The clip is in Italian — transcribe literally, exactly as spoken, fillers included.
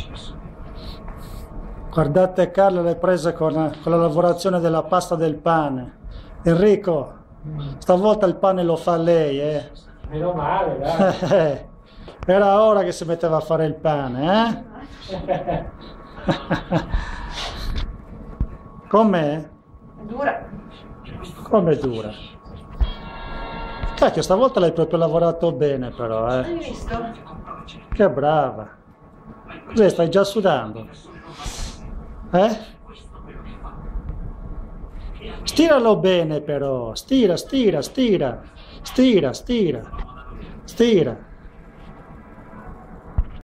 Guardate Carlo le prese con, con la lavorazione della pasta del pane. Enrico, stavolta il pane lo fa lei, eh? Meno male, dai. Era ora che si metteva a fare il pane, eh? Com'è? Dura. Come dura? Cacchio, stavolta l'hai proprio lavorato bene però, eh? Hai visto? Che brava. Cos'è, stai già sudando? Eh? Stiralo bene però, stira, stira, stira, stira, stira, stira.